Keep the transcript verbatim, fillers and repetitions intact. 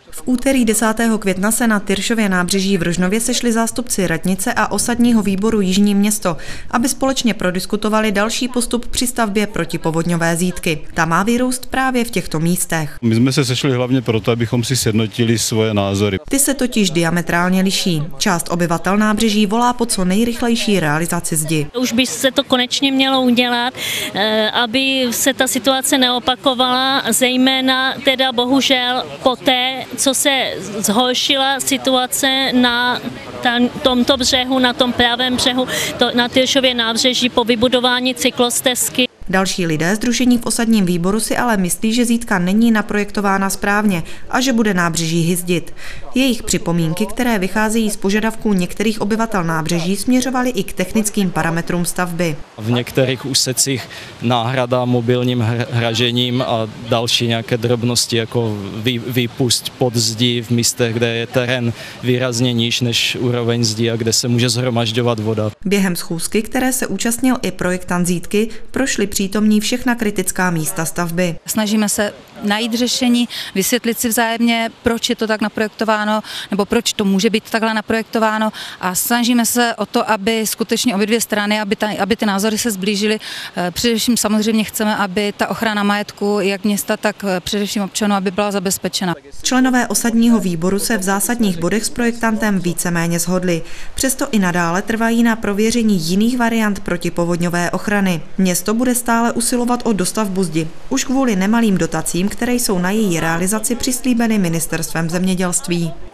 V úterý desátého května se na Tyršově nábřeží v Rožnově sešli zástupci radnice a osadního výboru Jižní Město, aby společně prodiskutovali další postup při stavbě protipovodňové zídky. Ta má vyrůst právě v těchto místech. My jsme se sešli hlavně proto, abychom si sjednotili svoje názory. Ty se totiž diametrálně liší. Část obyvatel nábřeží volá po co nejrychlejší realizaci zdi. Už by se to konečně mělo udělat, aby se ta situace neopakovala, zejména teda bohužel poté, co se zhoršila situace na tomto břehu, na tom pravém břehu, to, na Tyršově nábřeží po vybudování cyklostezky. Další lidé sdružení v osadním výboru si ale myslí, že zídka není naprojektována správně a že bude nábřeží hyzdit. Jejich připomínky, které vycházejí z požadavků některých obyvatel nábřeží, směřovaly i k technickým parametrům stavby. V některých úsecích náhrada mobilním hražením a další nějaké drobnosti jako výpust pod zdí v místech, kde je terén výrazně níž než úroveň zdí a kde se může shromažďovat voda. Během schůzky, které se účastnil i projektant zídky, prošli přítomní všechna kritická místa stavby. Snažíme se najít řešení, vysvětlit si vzájemně, proč je to tak naprojektováno, nebo proč to může být takhle naprojektováno a snažíme se o to, aby skutečně obě dvě strany, aby, ta, aby ty názory se zblížily. Především samozřejmě chceme, aby ta ochrana majetku jak města, tak především občanů, aby byla zabezpečena. Členové osadního výboru se v zásadních bodech s projektantem víceméně shodli. Přesto i nadále trvají na prověření jiných variant protipovodňové ochrany. Město bude stále usilovat o dostavbu zdi, už kvůli nemalým dotacím, které jsou na její realizaci přislíbeny ministerstvem zemědělství.